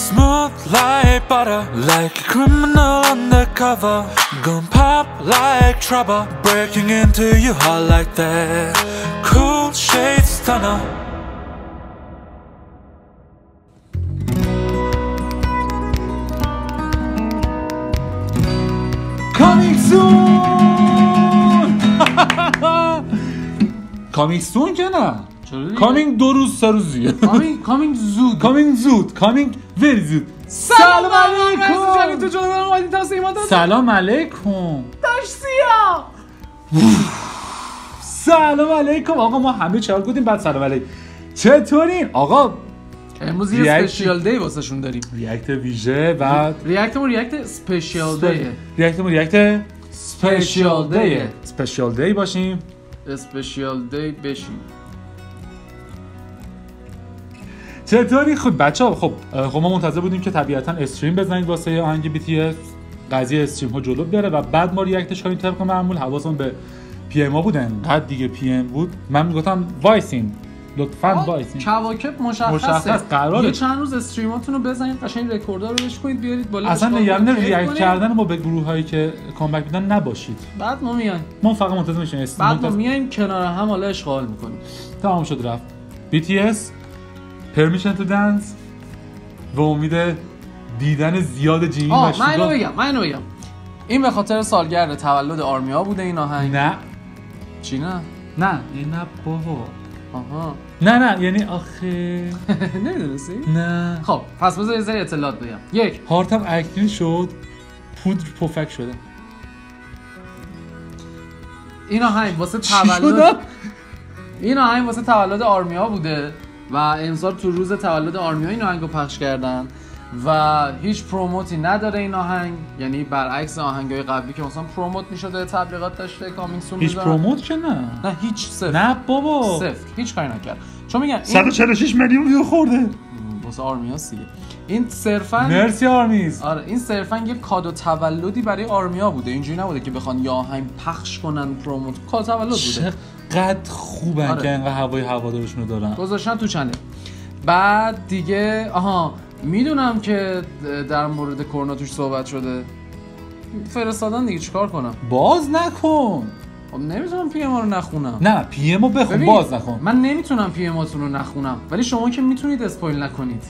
Smooth like butter, like a criminal undercover. Gon' pop like trouble, breaking into your heart like that. Cool shade stunner. Coming soon. Coming soon که نه. Coming 2 روز 3 روزیه. Coming زود. Coming زود. Coming very زود. سلام علیکم. تو جلو من اومدی تا سیما داد. سلام علیکم. داشتیا. سلام علیکم آقا، ما همه چهار گفتیم بعد سلام علیکم. چطورین آقا؟ امروز یه اسپشیال دی واسه شون داریم. ریاکت ویژه و ریاکت اسپشیال دی. ریاکت اسپشیال دی. اسپشیال دی باشیم. اسپشیال دی بشیم. چطوری؟ خب بچه‌ها خب ما منتظر بودیم که طبیعتاً استریم بزنید واسه آهنگ BTS، قضیه استریم ها جلو بره و بعد ما ریاکتش کنیم. طبق معمول حواسم به پی ام ها بود، انقدر دیگه پی ام بود من میگفتم وایسین لطفاً وایسین. کواکب مشخص قراره یه چند روز استریماتون رو بزنید، قشنگ رکوردها رو بهش کنید بیارید بالا. اصلا نگران ریاکت کردن ما به گروه هایی که کامبک میدن نباشید. بعد ما میایم، ما فقط منتظر میشیم بعد ما میایم کنار هم حالا اشغال میکنیم. تمام شد رفت. BTS Permission to Dance و امید دیدن زیاد جیمی و شوگا. من اینو بگم این به خاطر سالگرد تولد آرمیا بوده این آهنگ. نه چی نه بابا. آها نه یعنی آخه نمیدونستی؟ نه. خب پس بذار یه سری اطلاعات بگم. یک، هارتم اکتیو شد، پودر پفک شده. این آهنگ واسه تولد این آهنگ واسه تولد آرمیا بوده و امسال تو روز تولد آرمیا این آهنگو پخش کردن و هیچ پروموتی نداره این آهنگ، یعنی برعکس آهنگای قبلی که مثلا پروموت میشده، تبلیغات داشته، کامینگ سون هیچ پروموت که نه هیچ صفر. نه بابا صفر، هیچ کاری نکرد. چون میگن 146 میلیون ویو خورده واسه آرمیاس دیگه. این صرفا مرسی آرمیز. آره این صرفا یه کادو تولدی برای آرمیا بوده، اینجوری نبوده که بخوان یا آهنگ پخش کنن پروموت. کادو تولد بوده. چقدر خوبن آره. که انقدر هوادارشون رو دارن گذاشتن تو چنل. بعد دیگه میدونم که در مورد کرونا توش صحبت شده، فرستادن دیگه، چیکار کنم؟ باز نکن. خب نمیتونم پی ام رو نخونم. نه پی ام رو بخون، باز نکن. من نمیتونم پی ام هاتون رو نخونم، ولی شما که میتونید اسپویل نکنید.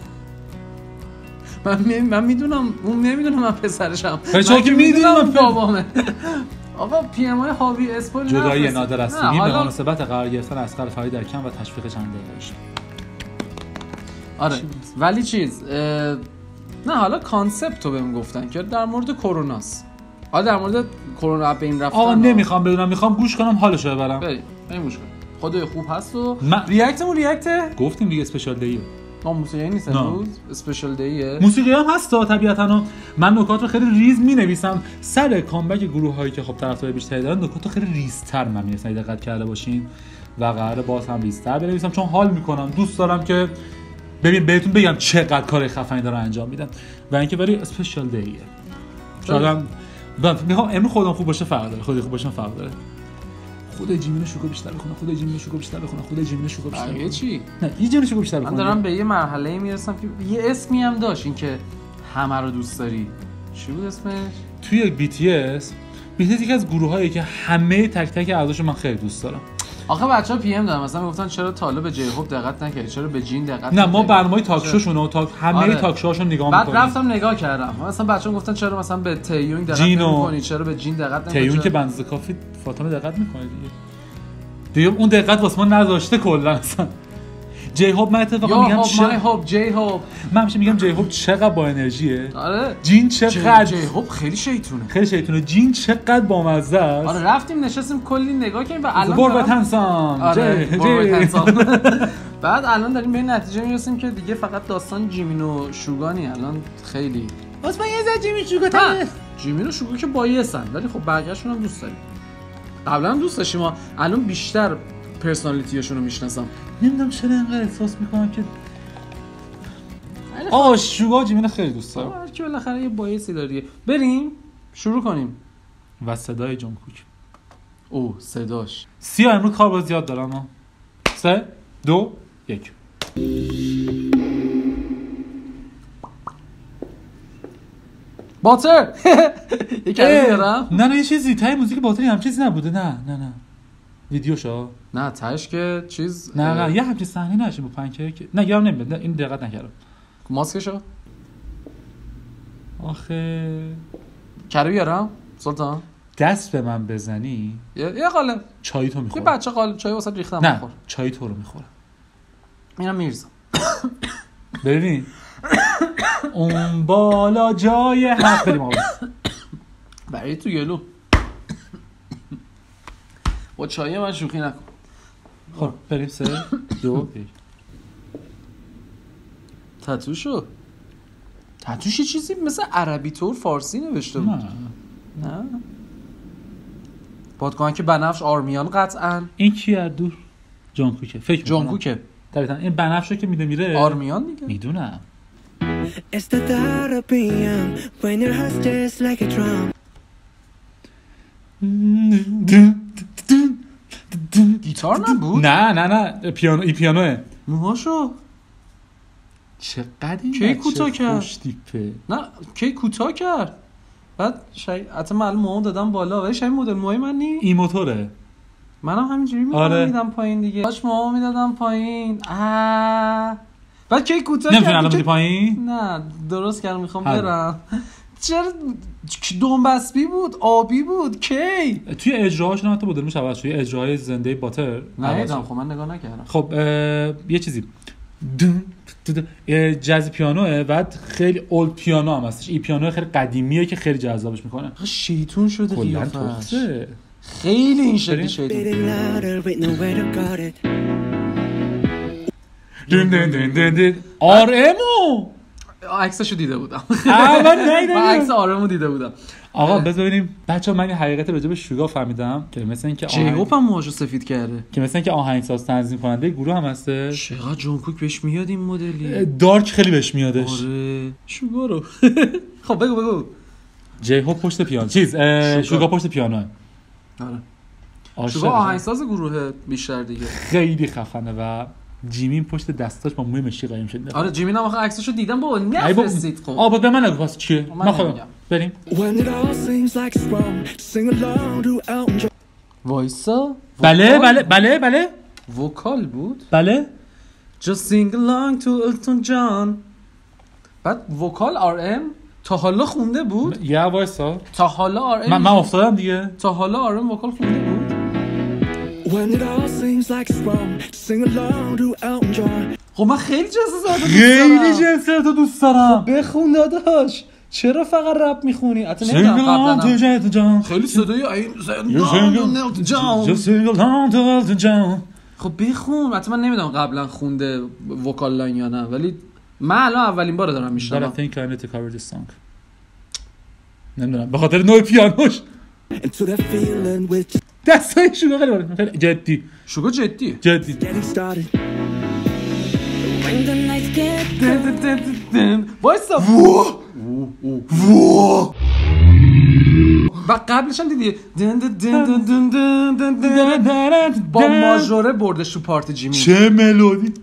من میدونم اون نمیدونم من پسرشم. من که میدونم بابامه. آقا پی ام های هاوی اسپویل جدایی نادر هستیم به مناسبت قرار گرفتن اسقر فرید در کم و تشویق چند دقیقه. آره ولی چیز نه حالا کانسپت رو بهم گفتن که در مورد کروناست. در مورد کرونا به این رفتن. آقا نمیخوام بدونم، میخوام گوش کنم حالشو ببرم. بریم گوش کنیم. خدای خوب هست و ریاکته گفتیم دیگه اسپشیال دیه. موسیقی نیست امروز، اسپشیال دیه. موسیقی هم هست طبیعتاً. من نکات رو خیلی ریز مینویسم سر کامبک گروه هایی که خب طرفدار بیشتری دارن. نکات رو خیلی ریزتر من می‌نویسم، دقت کرده باشین و قراره باز هم ریزتر بنویسم چون حال میکنم، دوست دارم که بهتون بگم چقدر کار خفنی دارن انجام میدن و اینکه ولی اسپشیال دیه. شاید میخوام امروز خودم خوب باشه فرق داره، خوب باشه فرق داره. خود جیمینو شوکو بیشتر بخونه، خود جیمینو شوکو بیشتر بخونه. چی؟ نه یه جیمینو شوکو بیشتر بخونه. من دارم به یه مرحله میرسم که یه اسمی هم داشت این که همه رو دوست داری. چی بود اسمش؟ توی BTS یکی از گروهایی که همه تک تک اعضاشو من خیلی دوست دارم. آخه بچه‌ها پی ام دادن مثلا گفتن چرا تا حالا به جی هوب دقت نکردی، چرا به جین دقت نکردی؟ نه ما برنامه تاک شوشون و همه تاک شوهاشون نگاه می‌کنیم. بعد رفتم نگاه کردم مثلا بچه‌ها گفتن چرا مثلا به تیون دقت نمی‌کنی، چرا به جین دقت نمی‌کنی. تیون که بنز کافی فاطمه دقت می‌کنه دیگه اون دقت واسه ما نذاشته کلا اصلا. جی هوب من اتفاقا میگم جی هوب من همیشه میگم جی هوب چقدر با انرژیه. آره جین چقدر جی هوب خیلی شیطونه. جین چقدر بامزه است. آره رفتیم نشستیم کلی نگاه کردیم و الان قربت هنسام بعد الان داریم به این نتیجه میرسیم که دیگه فقط داستان جیمین و شوگانی الان خیلی واسه من یه ذره جیمین و شوگا که بایسن ولی خب بقیه‌شون هم دوست داریم. قبلا هم دوست داشتیم الان بیشتر پرسونالیتیشون رو میشناسم. نمیدونم چرا اینقدر احساس میکنم که شوگا جیمین خیلی دوست دارم. هر کی بالاخره یه بایسی داره. بریم شروع کنیم. و صدای جونگکوک. صداش. سیا امروز کار باز زیاد دارم. 3 2 1 باتر یه کلمه بیارم. نه یه چیزی تای موزیک باتری هم چیزی نبوده. نه ویدیوشو نه تاش که چیز نه یه همچین صحنه نشه با پنکیک. نه یادم نمیاد، این دقت نکردم. ماسکشو آخه کرو بیارم سلطان. دست به من بزنی یه قالب چای تو یه میخورم. بچه قالب چای واسه ریختم نه بخور. چای تو رو میخورم. اینم میرزم. ببین اون بالا جای حق بریم آقا. برای تو گلو با چای من شوخی نکن. خب بریم 3 2 1. تتوش یه چیزی مثل عربی طور فارسی نوشته بود. نه بادکنک که بنفش آرمیان قطعا. این کی از دور؟ جانکوکه فکر می‌کنم. جانکوکه دقیقاً این بنفشو که میره آرمیان دیگه. میدونم. گیتار نبود؟ نه پیانوه. موهاشو چقدر این کی کوتاه کرد؟ خوش تیپه. نه کی کوتاه کرد. بعد حتی من موهامو دادم بالا ولی شاید مدل موهای من نی. این موتوره. منم همینجوری میدم پایین دیگه. باش موهامو میدادم پایین. بعد کی کوتاه کرد. نمیتونی الان بدی پایین؟ نه درست کردم میخوام برم. چرا دنبسبی بود آبی بود کی توی اجراهاش نه حتی مدل میشه عوض شد. اجراهای زنده باتر نه خب من نگاه نکردم. خب یه چیزی جاز پیانوه و خیلی اولد پیانو هم هستش. این پیانو خیلی قدیمیه که خیلی جذابش میکنه. شیطون شده قیافش. خیلی این شکلی شیطون. آرمو عکسشو دیده بودم. من عکس آرمو دیده بودم. آقا بذار ببینیم بچه‌ها من یه حقیقت راجع به شوگا فهمیدم که مثلا اینکه جیهوپ هم موهاشو سفید کرده. که مثلا اینکه آهنگساز تنظیم کننده گروه هم هسته. چقدر جانکوک بهش میاد این مدلی. دارک خیلی بهش میادش. آره شوگا رو. خب بگو جیهوپ پشت پیانو شوگا پشت پیانو. آره شوگا آهنگساز گروه بیشتر دیگه. خیلی خفنه و جیمین پشت دستاش با موی مشکی قایم شده. آره جیمین هم آخه عکسشو دیدم بابا نفرستید. خب آبا به من نگو پس چیه؟ من خودم بریم. وایسا. بله وکال بود. بله Just sing along to Elton John. بعد وکال RM تا حالا خونده بود. یا وایسا تا حالا RM من افتادم دیگه. تا حالا RM وکال خونده بود. When it all seems like it's wrong, sing along to Elton John. خب من خیلی جنسیت دوست دارم. بخون داداش. چرا فقط رپ میخونی؟ حتی نمیدونم قبلا خیلی صدای این جان. خب بخون. حتی من نمیدونم قبلا خونده وکال لاین یا نه ولی من الان اولین بار دارم میشنوم. But I think I need to cover this song. نمیدونم به خاطر نوع پیانوش. دستای شوگا خیلی جدی. شوگا جدیه. وایسا. و قبلش هم دیدی با ماژوره بردش تو پارت جیمی. چه ملودی.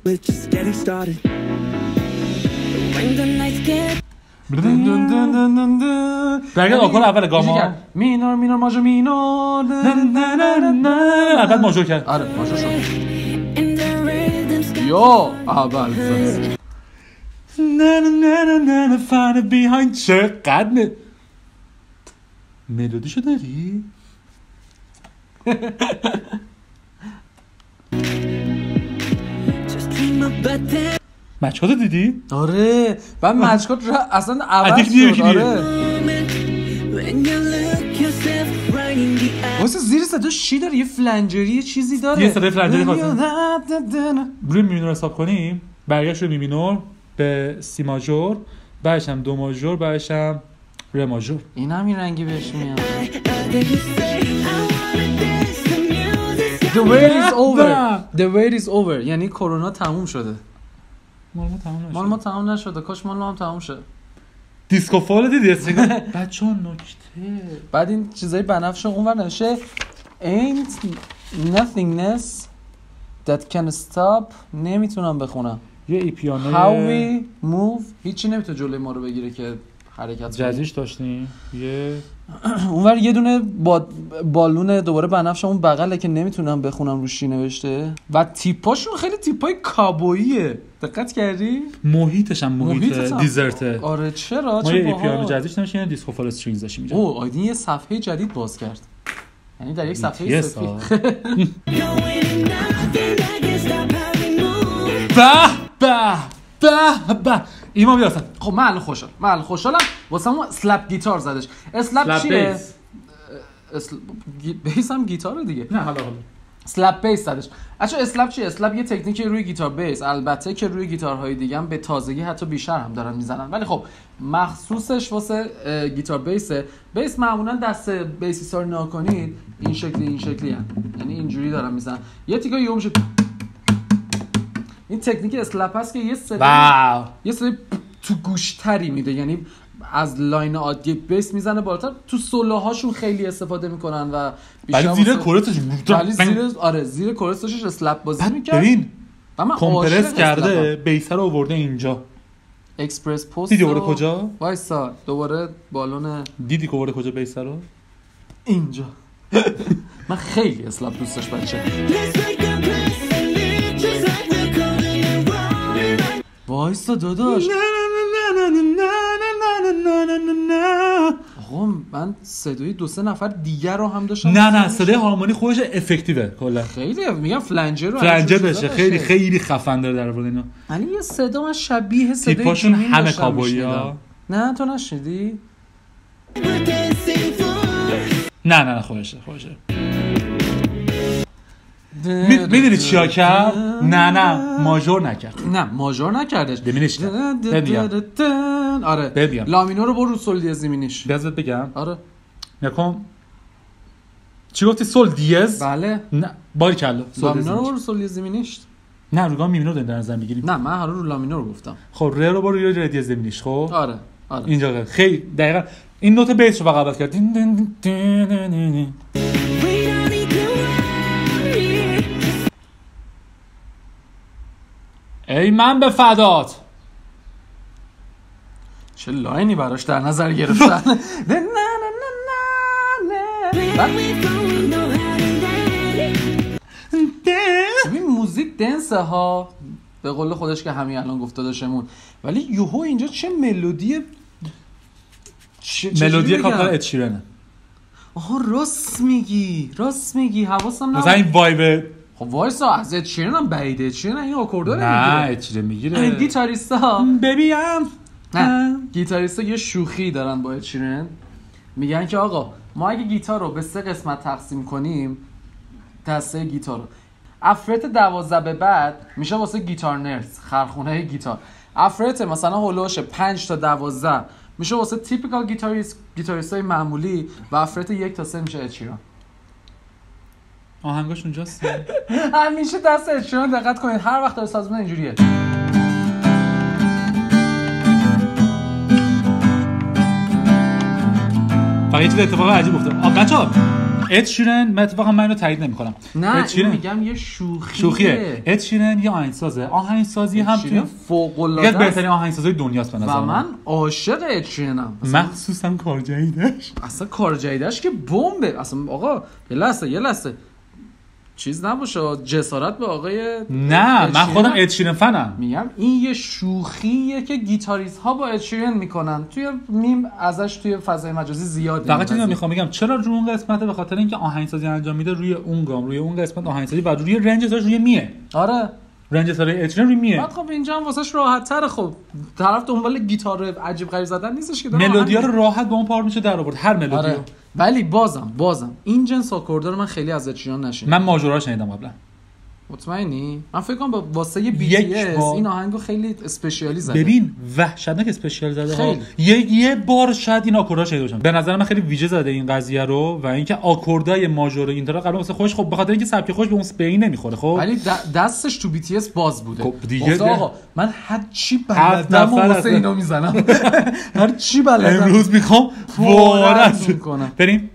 برگرد آکورد اول گاما مینور ماژور مینور. بعد ماژور کرد. آره ماژور شد. یا اول نه فن بیهایند. چقدر ملودیشو داری؟ مچکاتو دیدی؟ آره بعد مچکات اصلا عوض شد. آره واسه زیر صداش چی داره؟ یه فلنجری یه چیزی داره. یه صدای فلنجری روی میمینور حساب کنیم برگشت روی میمینور به سی ماژور بعدش هم دو ماژور بعدش هم ره ماژور. این هم این رنگی بهش میاد. The wait is over یعنی کرونا تموم شده. مال ما تموم نشده. کاش مال ما هم تموم شد. دیسکو فال دیدی استریگا بچه‌ها نکته. بعد این چیزای بنفش اونور نوشته ain't nothingness that can stop. نمیتونم بخونم. یه ای پیانو how we move. هیچی نمیتونه جلوی ما رو بگیره که حرکت جزیش داشتیم یه اونور یه دونه بالون دوباره بنفش اون بغله که نمیتونم بخونم روش چی نوشته و تیپاشون خیلی تیپای کابوییه. دقت کردی؟ محیطش هم محیط دیزرته. آره چرا؟ ما یه پیانو جدیدش نمیشه دیسکو فال استرینگز داشتیم اینجا. اوه آیدین یه صفحه جدید باز کرد. یعنی در یک صفحه سفید. به ایمان بیارسن. خب من خوشحالم واسه همون اسلپ گیتار زدش. اسلپ چیه؟ بیس هم گیتاره دیگه. نه حالا اسلپ بیس زدش. اچھا اسلپ چیه؟ اسلپ یه تکنیکی روی گیتار بیس، البته که روی گیتارهای دیگه هم به تازگی حتی بیشتر هم دارن میزنن، ولی خب مخصوصش واسه گیتار بیسه. بیس معمولا دست بیسیستا رو نگاه کنید این شکلی هست، یعنی اینجوری دارن میزنن. یه تیکا یهو میشه. این تکنیک اسلپ هست که یه صدای تو گوشتری میده، یعنی از لاین عادی بیس میزنه بالاتر. تو سولوهاشون خیلی استفاده میکنن و بیشتر زیر کورسش زیر کورسش اسلپ بازی میکنه. ببین کمپرس کرده بیس رو آورده اینجا. اکسپرس پست دیدی آورده کجا؟ وایسا دوباره بالون دیدی که آورده کجا بیس رو؟ اینجا. من خیلی اسلپ دوست داشت بچه. وایسا داداش. آقا من صدای 2-3 نفر دیگر رو هم داشتم. نه صدای هارمونی خودش افکتیوه کلا. خیلی میگم فلنجر بشه خیلی خفن داره در مورد اینا. ولی یه صدا من شبیه صدای تیپاشون همه کابویی‌ها. نه تو نشنیدی؟ نه خودشه. میدونی چیا کرد؟ نه ماژور نکرد. نه ماژور نکردش. دمینش کرد. آره ببین لامینور رو برو سول دیز دیمینیش. بذار بگم. آره نکن. چی گفتی سول دیز؟ بله. نه باریکلا. لامینور رو برو سول دیز دیمینیش. نه رو گام میمینور در نظر میگیریم. نه من رو لامینور گفتم. خب ر رو برو ر دیز دیمینیش. خب آره اینجا خیلی دقیقاً این نوت بیس رو فقط عوض کرد. ای من به فدات. چه لاینی براش در نظر گرفتن. این موزیک دنسه ها به قول خودش که همین الان گفته داشتمون، ولی یوهو اینجا چه ملودی کاپل ادشیرنه. آها راست میگی حواسم نبود. مثلا این وایب. خب وایسا از ادشیرن هم بعیده. ادشیرن این آکوردو نمیگیره. نه ادشیرن میگیره. گیتاریستا ببین نه گیتاریستا یه شوخی دارن با ادشیرن، میگن که آقا ما اگه گیتار رو به 3 قسمت تقسیم کنیم، دسته گیتار رو افرت 12 به بعد میشه واسه گیتار نرز، خرخونه گیتار. افرت مثلا هولوش 5 تا 12 میشه واسه تیپیکال گیتاریستای معمولی و افرت 1 تا 3 میشه ادشیرن. آهنگاش اونجاست. همیشه دست ادشیرن دقت کنید هر وقت داره ساز میزنه اینجوریه. فقط یه چیز اتفاق عجیب افتاد. بچه‌ها ادشیرن اتفاقا من رو تایید نمی‌کنم. نه میگم یه شوخیه. ادشیرن یه آهنگسازه. آهنگسازی هم توی فوق‌العاده یکی از بهترین آهنگسازهای دنیاست به نظر من. و من عاشق ادشیرنم. مخصوصا کار جدیدش. اصلا کار جدیدش که بمبه. اصلا آقا یه لحظه چیز نباشه جسارت به آقای نه من خودم ادشیرن فنم. میگم این یه شوخیه که گیتاریست ها با ادشیرن میکنن. توی میم ازش توی فضای مجازی زیاده. فقط چیزی میخوام بگم چرا روی اون قسمت به خاطر اینکه آهنگسازی انجام میده روی اون گام، روی اون قسمت آهنگسازی و روی رنجش روی میه. آره رنج سر ادشیرن روی میه. بعد خب اینجا هم واسش راحت تره. خب طرف دنبال گیتار عجیب غریب زدن نیستش که ملودیا رو راحت با اون پار میشه در آورد هر ملودی. آره. ولی بازم این جنس آکوردا رو من خیلی از ادشیرن نشیدم. من ماژورا شنیدم قبلا. مطمئنی؟ من فکر کنم واسه یه BTS این آهنگو خیلی اسپشیالی زده. ببین وحشتناک اسپشیال زده ها. یه بار شاید این آکوردا شنیده باشم. به نظر من خیلی ویژه زده این قضیه رو و اینکه آکوردای ماژور اینطورا قبلا واسه خودش خب به خاطر اینکه سبک خودش به اون سپین نمیخوره. خب ولی دستش تو BTS باز بوده. خب دیگه آقا من هر چی بلدم واسه اینا میزنم. هر چی بلدم امروز میخوام وارد کنم. بریم.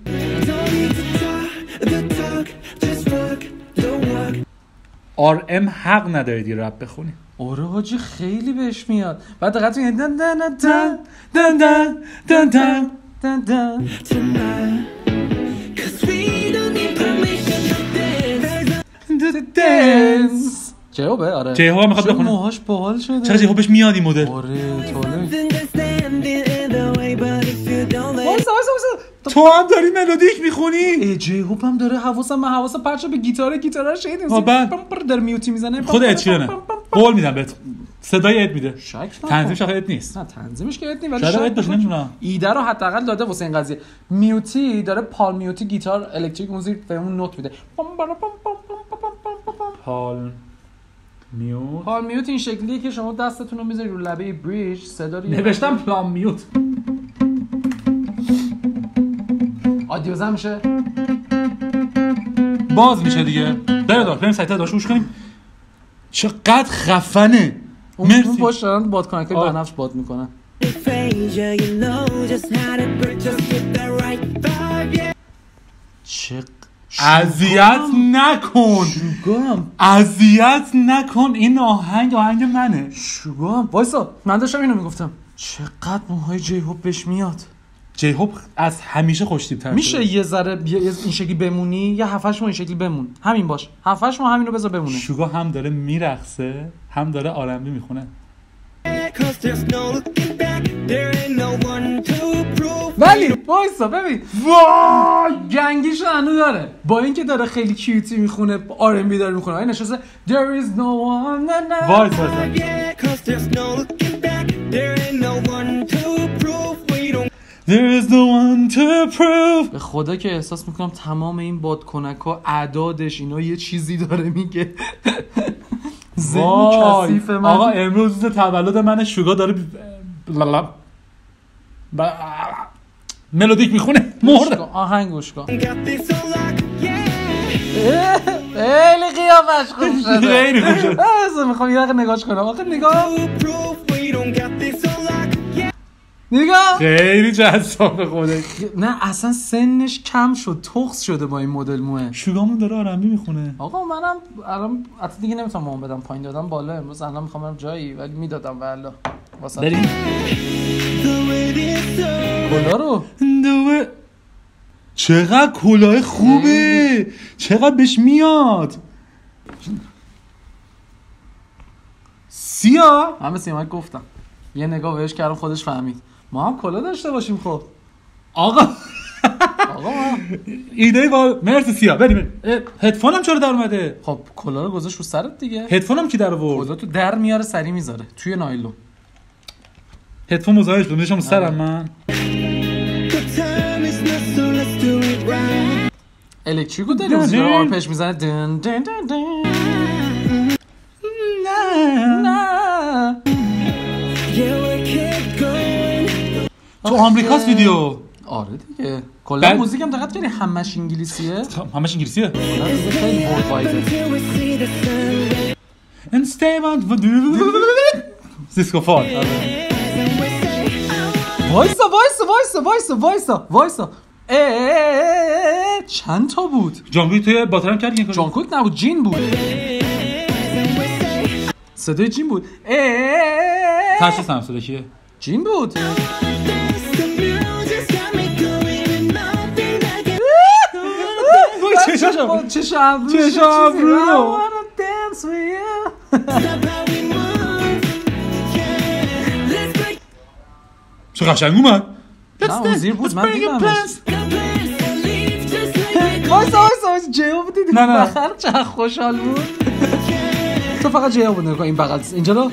RM حق ندارید رپ بخونی. آره حاجی خیلی بهش میاد. بعد دقت کن دن دن دن دن دن دن دن دن دن tonight. 'Cause we don't need permission to dance. دنس جیهوبه. آره جیهوب میخواد بخونه. موهاش باحال شده. چرا جیهوبش میاد این مدل؟ آره طاله. Something that's standing in the way, but if you don't let وایسا تو هم داری ملودیک میخونی؟ جیهوب هم داره. حواسم پرچه به گیتار شنیدیم. بعد داره میوتی میزنه. خود ادشیرنه. قول میدم بهت. صدای اد میده. شک نکن. تنظیمش آخه اد نیست. نه تنظیمش که اد نیست ولی شاید اد شک باشه نکن. نمیدونم. ایده رو حداقل داده واسه این قضیه. میوتی داره پال میوتی گیتار الکتریک موزیک به اون نوت میده. پال میوت این شکلیه که شما دستتون رو میذاری رو لبه بریج صدا رو نوشتم پلام میوت. آدیوزم میشه. باز میشه دیگه. بریم سایت داشت گوش کنیم. چقدر خفنه. اون مرسی. پشت دارن باد کنکتر بنفش باد میکنن. phase, yeah, you know just how to break, just get that right vibe, yeah. چق اذیت نکن. شوگام این آهنگ منه. شوگام وایسا من داشتم اینو میگفتم چقدر موهای جیهوب بهش میاد. جیهوب از همیشه خوش‌تیپ‌تر میشه یه ذره این شکلی بمونی یا 7-8 ماه این شکلی بمون. همین باش 7-8 ماه همین رو بذار بمونه. شوگا هم داره میرقصه هم داره آرنبی میخونه. 'Cause there's no looking back, there ain't no one to prove. ولی وایسا ببین وای گنگیش هنوز داره با اینکه داره خیلی کیوتی میخونه آر ام بی داره میخونه این نشسته there is no one وایسا Yeah, 'cause there's no looking back, there ain't no one to prove. We don't There is no one to prove. به خدا که احساس میکنم تمام این بادکنک‌ها اعدادش اینا یه چیزی داره میگه. ذهن کثیف من. آقا امروز روز تولد من شوگا داره ملودیک میخونه مرد. آهنگ گوش کن. got this on lock, yeah. خیلی قیافش خوب شده. خیلی خوب شده. اصلا میخوام یه دقیقه نگاهش کنم. آخه نگاه To prove we don't got this on lock, yeah. نگاه خیلی جذاب خودش. نه اصلا سنش کم شد تخس شده با این مدل موه. شوگامون داره آرنبی میخونه. آقا منم الان حتی دیگه نمیتونم موام بدم پایین دادم بالا. امروز الان میخوام برم جایی ولی میدادم والا واسه بریم The way this song کلا رو دوه. چقدر کلاه خوبه. چقدر بهش میاد. سیا من به سیامک گفتم یه نگاه بهش کردم خودش فهمید ما هم کلا داشته باشیم. خب آقا آقا ما ایده با مرسی سیا بریم. هدفونم چرا در اومده؟ خب کلا رو گذاشت رو سرت دیگه. هدفونم کی در آورد؟ کلا تو در میاره سری میذاره توی نایلون. هدفون مزایش بود میشم سرم من. the time is not, so let's do it right. الکتریکو داری موزیک رو آرپش میزنه دن دن دن دن. نه Yeah, we keep going. تو آمریکاست ویدیو. آره دیگه کلا بعد- موزیک هم دقت کنی همش انگلیسیه. همش انگلیسیه. خیلی ورد وایده. Till we see the sun And stay on سیسکوفون. وایسا چند تا بود؟ جانگوی توی باترم کردی این کارو؟ جان کوک نبود جین بود. صدای جین بود. تشخیصم صدا کیه؟ جین بود. the music's got me going and nothing I can وای چشاشم. چش ابرو چش ابرو. I wanna dance with you. stop how we move. Yeah, let's break چه قشنگ اومد. نه اون زیر بود من دیدمش. the plans and leave just like it. وایسا جیو بود دیدی نه. بخر چه خوشحال بود. تو فقط جیو بود نگاه این بغل اینجا رو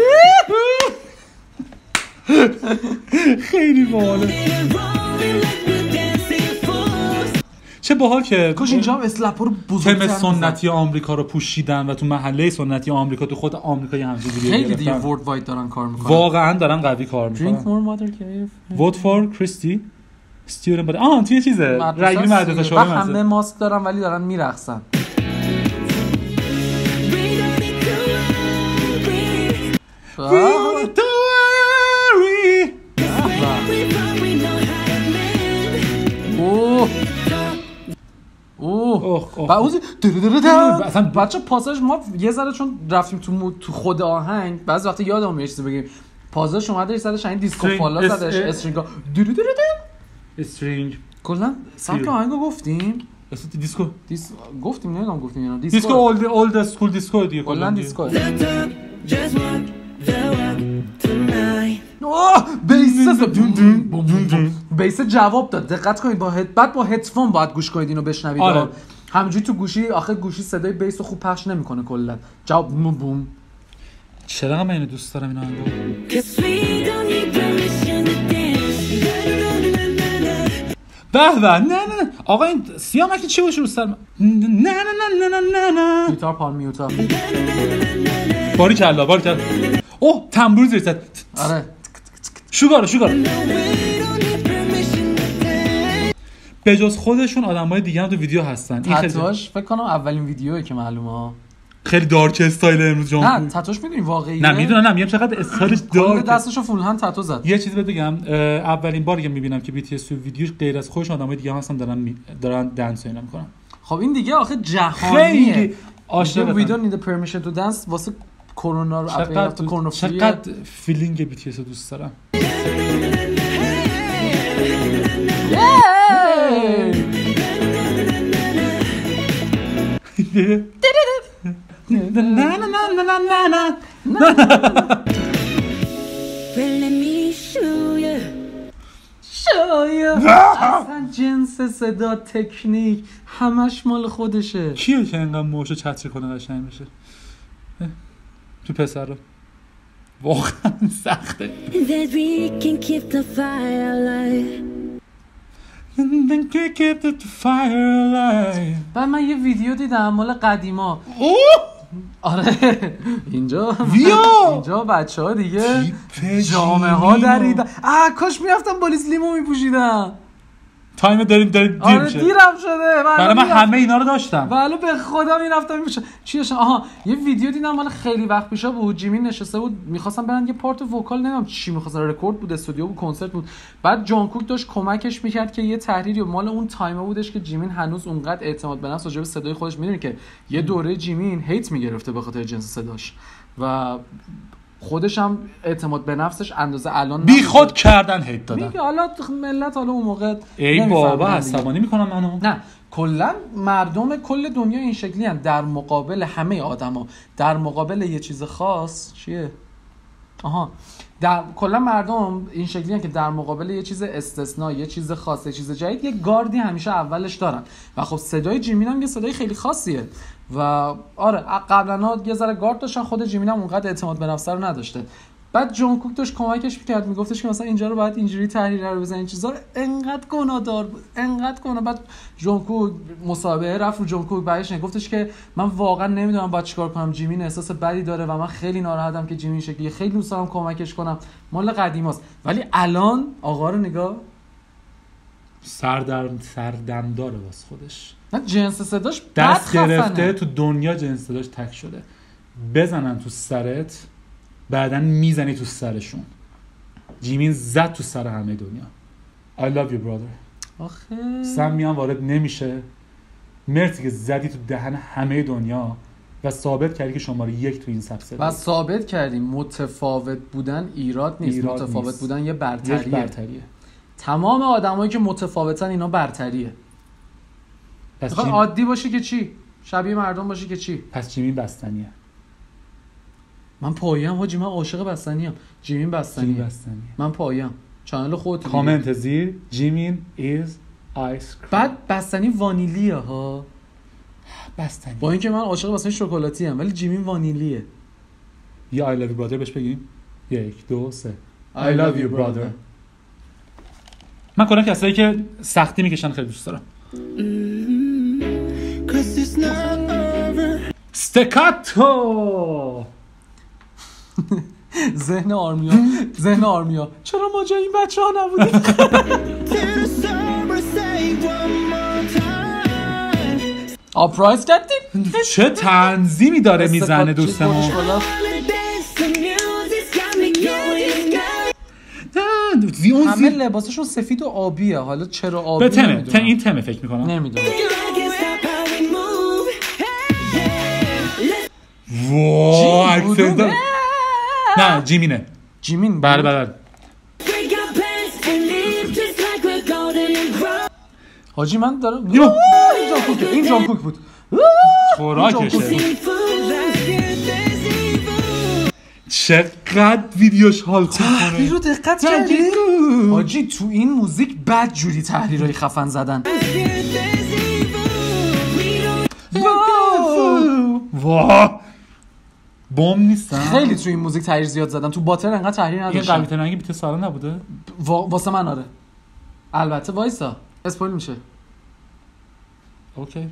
خیلی باحاله. And rolling like we're dancing fools. چه باحال که کاش اینجا هم اسلپ رو بزرگتر تم می‌زدن. سنتی آمریکا رو پوشیدن و تو محله سنتی آمریکا تو خود آمریکا یه همچین ویدیو خیلی دیگه گرفتن. ورد واید دارن کار میکنن. واقعا دارن قوی کار Drink میکنن. more water cave. Vote for Christy Student body. توی چیزه رگی مدرسه شده و همه ماسک دارن ولی دارن میرقصن. We don't need to worry. We know how to live. اوه و اون اصلا بچه پاساژ ما یه ذره چون رفتیم تو خود آهنگ بعضی وقتا یادم یه چیزی بگیم پاساژ اومدش زدش این دیسکو فالا زدش استرینگا استرینگ کلا سبک آهنگو گفتیم دیسکو گفتیم نمیدونم گفتیم اینا دیسکو اولد اسکول دیسکو دیگه کلا دیسکو Just walk the walk tonight. بیس جواب داد دقت کنید بعد با هدفون باید گوش کنید اینو بشنوید آره. همینجوری تو گوشی آخه گوشی صدای بیس رو خوب پخش نمیکنه کلا جواب بوم چرا من اینو دوست دارم اینا Cause we don't need permission to dance. به نه آقا این سیامکی چی باشه رو سر نه میوتار پال میوتار باری کلا اوه تنبور زیر زد آره شوگار We don't need permission to dance. به جز خودشون آدمای دیگه هم تو ویدیو هستن این خیلی تتوش فکر کنم اولین ویدیوئه که معلومه ها خیلی دارک استایل امروز جان نه تتوش میدونی واقعیه نه میدونم میگم چقدر استایلش کل دارک دستشو فول هند تتو زد یه چیزی بگم اولین باری که میبینم که BTS تو ویدیوش غیر از خودشون آدمای دیگه هم هستن دارن دنس اینا میکنن خب این دیگه آخه جهانیه خیلی عاشقم We don't need the permission to dance واسه کرونا رو اپیل کرونا چقدر فیلینگ BTS رو دوست دارم Well, let me show you. اصلا جنس صدا تکنیک همش مال خودشه کیه که اینقدر موشو چتری کنه قشنگ میشه تو پسر رو واقعا سخته That we can keep the fire alive. And then keep the fire alive بعد من یه ویدیو دیدم مال قدیما آره اینجا بچه ها دیگه جامعه ها دریدن کاش میرفتم بالیس لیمو میپوشیدم تایم داریم دیر آره میشه دیرم شده برای من همه اینا رو داشتم بله به خدا میرفتم میشه چی داشتم یه ویدیو دیدم مال خیلی وقت پیشا بود جیمین نشسته بود میخواستم برن یه پارت وکال نمیدونم چی میخواستن رکورد بود استودیو بود کنسرت بود بعد جان کوک داشت کمکش میکرد که یه تحریری مال اون تایمه بودش که جیمین هنوز اونقدر اعتماد به نفس راجع به صدای خودش میدونی که یه دوره جیمین هیت میگرفته به خاطر جنس صداش و خودش هم اعتماد به نفسش اندازه الان بی خود کردن هیت دادن میگه حالا ملت حالا اون موقع ای بابا عصبانی میکنم منو نه کلا مردم کل دنیا این شکلی هستن در مقابل همه آدما در مقابل یه چیز خاص چیه در کلا مردم این شکلی هستن که در مقابل یه چیز استثنا یه چیز خاص یه چیز جدید یه گاردی همیشه اولش دارن و خب صدای جیمین هم یه صدای خیلی خاصیه و آره قبلا یه ذره گارد داشتن خود جیمین هم اونقدر اعتماد به نفس رو نداشته بعد جان کوک داشت کمکش می‌کرد میگفتش که مثلا اینجا رو باید اینجوری تحریر رو بزنین چیزا رو انقدر گناه‌دار بود انقدر گناه بعد جان کوک مسابقه رفت رو جان کوک برایش گفتش که من واقعا نمیدونم باید چیکار کنم جیمین احساس بدی داره و من خیلی ناراحتم که جیمین شکلی خیلی دوست دارم کمکش کنم مال قدیماست ولی الان آقا رو نگاه سردم داره واسه خودش نه جنس صداش دست گرفته تو دنیا جنس صداش تک شده بزنن تو سرت بعدن میزنی تو سرشون جیمین زد تو سر همه دنیا I love you brother آخه سم میان وارد نمیشه مرسی که زدی تو دهن همه دنیا و ثابت کردی که شماره 1 تو این سبسه و ثابت کردیم متفاوت بودن ایراد نیست متفاوت بودن یه برتریه تمام آدمایی که متفاوتن اینا برتریه پس عادی باشی که چی شبیه مردم باشی که چی پس جیمین بستنیه من پایه‌ام حاجی من عاشق بستنیام جیمین بستنیه من پایه‌ام چنل خودت کامنت زیر جیمین is ice cream بعد بستنی وانیلیه ها بستنی با اینکه من عاشق بستنی شکلاتی ام ولی جیمین وانیلیه یه I love you brother بهش بگیم 1 2 3 I love you brother من کلا کسایی که سختی میکشن خیلی دوست دارم استکاتو ذهن آرمیا چرا ما جا این بچه ها نبودیم آپرایز کردیم چه تنظیمی داره میزنه دوستمون همه لباسشون سفید و آبیه حالا چرا آبی به تمه این تمه فکر میکنم نمیدونم واه جیم بودو؟ اکسنت نه جیمینه. جیمین بله بله. حاجی من دارم یو. این جان کوک بود. خوراکشه. چقدر ویدیوش حال خوب تحریر رو کنه. دقت کردی؟ حاجی تو این موزیک بد جوری تحریرای خفن زدن. واه بوم نیستن. خیلی تو این موزیک تحریر زیاد زدن. تو باتل انقدر تحریر این نداشتن. قوی ترین رنگی بیت سالا نبوده؟ واسه من آره. البته وایسا اسپویل میشه. اوکی.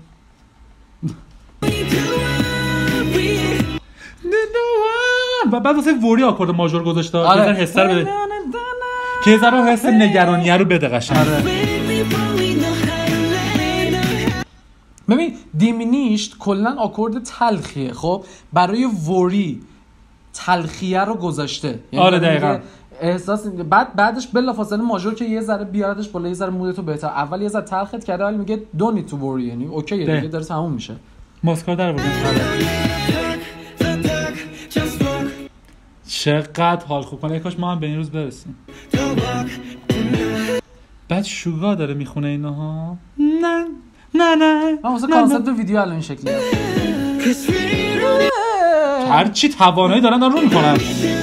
بعد واسه وری آکورد ماژور گذاشته. آره. که حس رو بده. که یه ذره حس نگرانیه رو بده قشنگ. آره. ببین دیمینیشت کلا آکورد تلخیه. خب برای وری تلخیه رو گذاشته. آره دقیقاً. احساس بعدش بلافاصله ماژور که یه ذره بیاردش بالا، یه ذره مودتو بهتر. اول یه ذره تلخت کرده ولی میگه دونی تو وری، یعنی اوکیه دیگه داره تموم میشه. ماسکار در بردن. چقدر حال خوب کنه. کاش ما هم به این روز برسیم. بعد شوگا داره میخونه اینها. نه نه نه من واسه کانسپت ویدیو الان این شکلیه. هر چی توانایی دارن رو میکنن.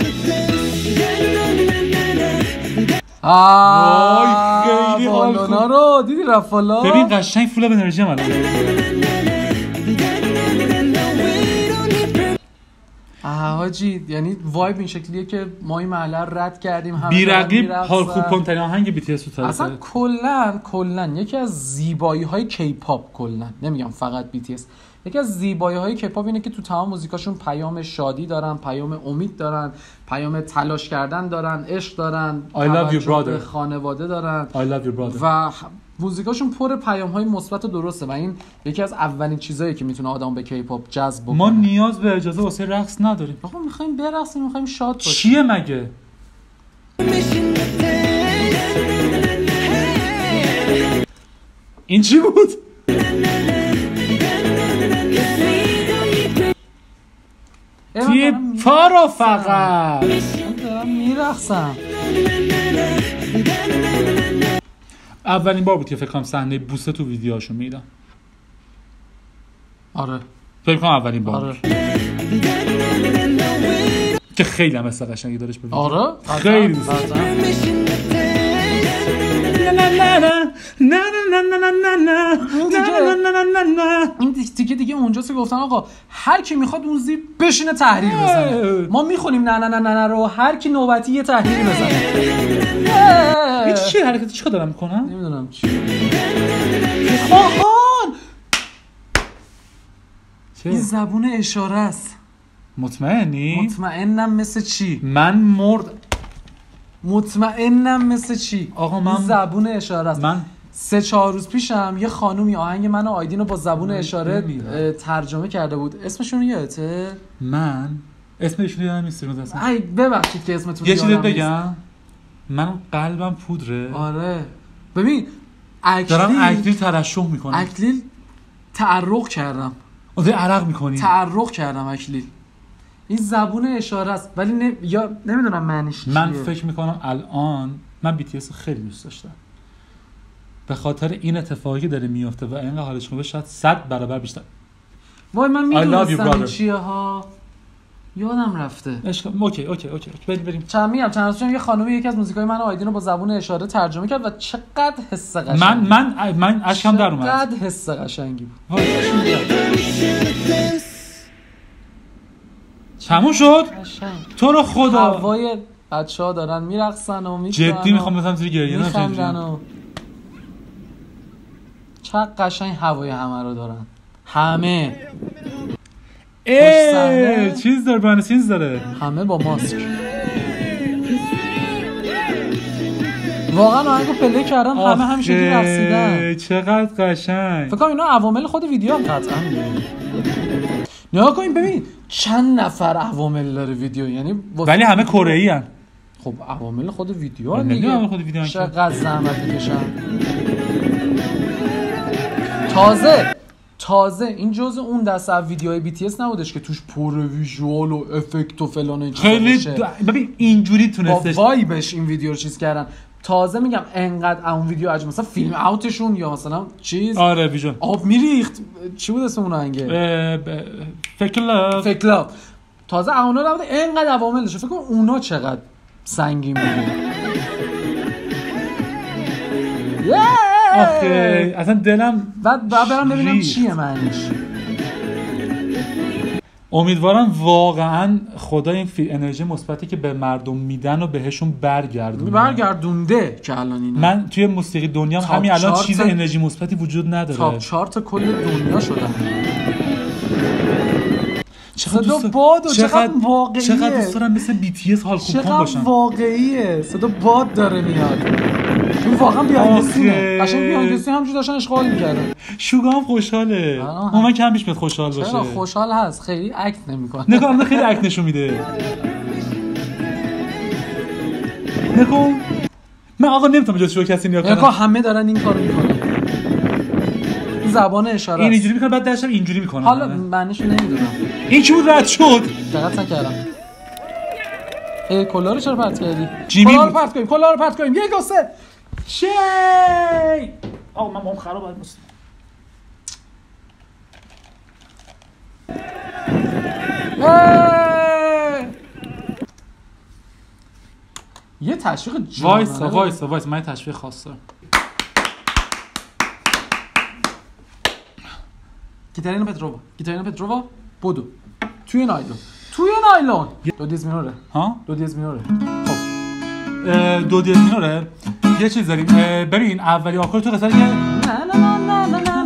خیلی حال خوب. بالونا رو دیدی رفت بالا. ببین قشنگ فول اف انرژی من. حاجی یعنی وایب این شکلیه که ما این محله رد کردیم. همه بی‌رقیب حال خوب کنترین آهنگ BTS تو تاریخ. اصلا کلا یکی از زیبایی های کیپاپ، کلا نمیگم فقط BTS، یکی از زیبایی های کیپاپ اینه که تو تمام موزیکاشون پیام شادی دارن، پیام امید دارن، پیام تلاش کردن دارن، عشق دارن، I love you توجه به brother. خانواده دارن I love you brother. و موزیکاشون پر پیام های مثبت و درسته و این یکی از اولین چیزایی که میتونه آدم به کیپاپ جذب بکنه. ما نیاز به اجازه واسه رقص نداریم. آقا میخوایم برقصیم، میخوایم شاد باشیم. چیه مگه؟ این چی بود؟ تیه پارو فقط دارم میرقصم. اولین بار بود که فکر کنم صحنه بوسه تو ویدیوهاشو میدم. آره فکر کنم اولین بار آره که خیلی هم مثل قشنگی دارش به ویدیو. آره خیلی دوست دارم. این دیگه اونجاست که گفتن آقا هر کی میخواد اون زیر بشینه تحریر بزنه. ما میخونیم نه نه نه نه رو، هر کی نوبتی یه تحریری بزنه. این چی حرکتی چیکار دارم میکنم؟ نمیدونم چی. آهان این زبون اشاره است. مطمئنی؟ مطمئنم مثل چی؟ من مرد. مطمئنم مثل چی؟ آقا من این زبون اشاره است. من 3-4 روز پیشم یه خانومی آهنگ من و آیدین رو با زبون اشاره ترجمه کرده بود. اسمشون یادته؟ من اسمشون یادم نیست رو دستم. ای ببخشید که اسمتون یه چیزی یادم نیست. بگم، من قلبم پودره. آره ببین دارم اکلیل ترشح میکنم. اکلیل تعرق کردم. آده عرق میکنی. تعرق کردم اکلیل. این زبون اشاره است ولی یا نمیدونم معنیش چیه. من فکر میکنم الان من BTS خیلی دوست داشتم به خاطر این اتفاقی که داره میفته و اینقدر حالش خوبه، شاید 100 برابر بیشتر. وای من I love you میدونستم این brother. چیه ها، یادم رفته. اوکی بریم. چند روز یه خانومی یکی از موزیکای من و آیدین رو با زبون اشاره ترجمه کرد و چقدر حس قشنگی. من اشکم در اومد. چقدر حس قشنگی بود. تموم شد. قشنگ. تو رو خدا. هوای بچه‌ها دارن میرقصن و میخندن. جدی میخوام بزنم زیر گریه میخندن و چقدر قشنگ هوای همه رو دارن. همه چیز داره، بانسینز داره. همه با ماسک. واقعا آهنگو پلی کردن، همه همیشه رقصیدن. چقدر قشنگ. فکر کنم اینا عوامل خود ویدیو هم قطعا نگاه کنیم ببین چند نفر عوامل داره ویدیو، یعنی ولی همه کره ای ان. خب عوامل خود ویدیو هم دیگه. عوامل دیگه خود ویدیو چقدر زحمت میکشن. تازه این جزء اون دسته از ویدیوهای BTS نبودش که توش پر ویژوال و افکت و فلان این چیزا خیلی باشه. ببین اینجوری با تونستش وایبش این ویدیو رو چیز کردن. تازه میگم انقدر اون ویدیو عجب مثلا فیلم اوتشون یا مثلا چیز آره ویژن آب میریخت. چی بود اسم اون آهنگه؟ فکر فکلا. تازه اونا نبوده اینقدر عوامل داشت. فکر کنم اونا چقدر سنگین بوده. آخه اصلا دلم بعد برم ببینم ریخت. چیه معنیش. امیدوارم واقعا خدا این انرژی مثبتی که به مردم میدن و بهشون برگردونه. برگردونده که الان اینا. من توی موسیقی دنیا تاپ همین الان چارت چیز انرژی مثبتی وجود نداره. تاپ چارت کل دنیا شدن. چقدر صدا باد و چقدر واقعیه. چقدر دوست دارم مثل BTS حال خوب کن باشم. چقدر واقعیه. صدا باد داره میاد. این واقعا بیانگستینه. قشنگ بیانگستین همونجوری داشتن اشغال میکردن. شوگا هم خوشحاله. من کم پیش میاد خوشحال باشه. چرا خوشحال هست. خیلی اکت نمیکنه. نگاه خیلی اکت نشون میده. نگاه من آقا نمیتونم جز شو کسی نیا کنم. نگاه همه دارن این کارو میکنن. زبان اشاره است. اینجوری میکنه بعد درشم اینجوری میکنه. حالا معنیشو نمیدونم. این کی بود رد شد؟ دقت نکردم. کلا رو چرا پرت کردی؟ جیمی کلا رو بود. پرت کنیم. کلا رو پرت کنیم. 1 2 3 شی آقا من خراب باید بسیم. یه تشویق جانانه. وایسا من تشویق خاص دارم. گیتارینا پترووا بودو توی نایلون 2 دیز مینوره. ها 2 دیز مینوره. خب 2 دیز مینوره. یه چیز داریم. ببین اولی آکورد تو قصه که نه نه نه نه نه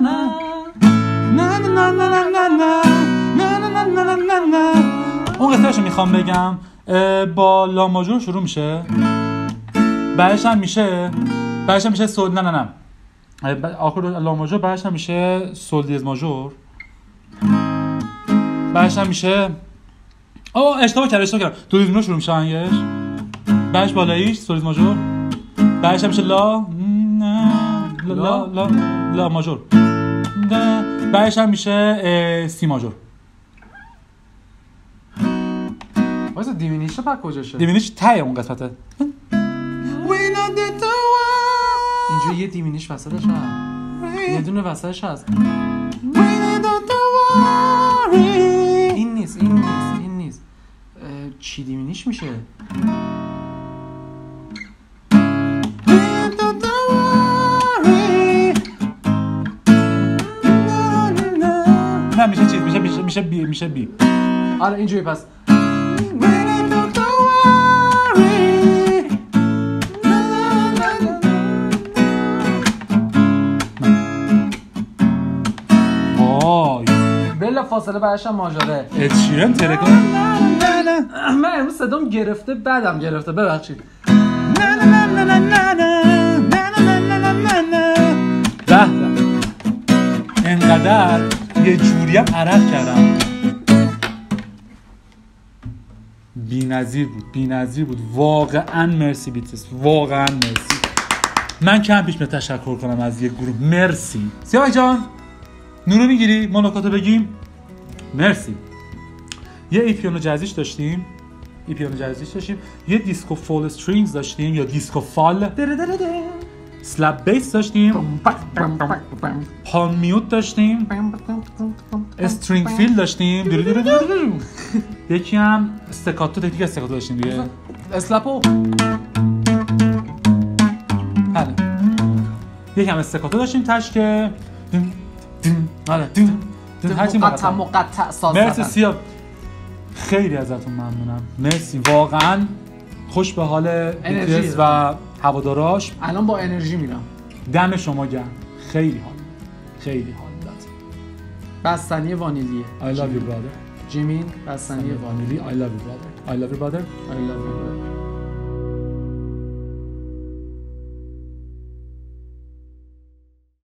نه اون قصهشو میخوام بگم. با لا ماژور شروع میشه. بعدش هم میشه سول نه آکورد لا ماژور. بعدش هم میشه سول دیز ماژور. بعدش هم میشه اشتباه کردم 2 دیز مینور شروع میشه آهنگش. بعدش بالاییش سول دیز ماژور. بعدش هم میشه لا ماژور. بعدش هم میشه سی ماژور. واسه دیمینیش پک کجاشه؟ دیمینیش ته اون قسمته. اینجا یه دیمینیش وسطش هست. یه دونه وسطش هست. این نیست. چی دیمینیش میشه؟ نه میشه چیز میشه بی. آره اینجوری پس. بلا فاصله بعدش هم ماژوره. ادشیرن تلگرام. من امروز صدام گرفته بعدم گرفته ببخشید. به انقدر یه جوری هم عرق کردم. بی‌نظیر بود واقعا. مرسی بیتس، واقعا مرسی. من کم پیش به تشکر کنم از یک گروه. مرسی سیاه جان. نونو میگیری ما نکاتو بگیم. مرسی. یه ایپیانو جزیش داشتیم. یه دیسکو فول استرینگز داشتیم یا دیسکو فال. سلپ بیس داشتیم. پالم میوت داشتیم. استرینگ فیل داشتیم. یکی هم استکاتو، تکنیک استکاتو داشتیم دیگه. اسلپو. بله. یکی هم استکاتو داشتیم تشکه. مقطع ساز. مرسی سیاه. خیلی ازتون ممنونم. مرسی واقعا. خوش به حال بیتس و هواداراش. الان با انرژی میرم. دم شما گرم. خیلی حال داد. بستنی وانیلیه. I love you brother. جیمین بستنی وانیلی. I love you brother. I love you brother. I love you brother.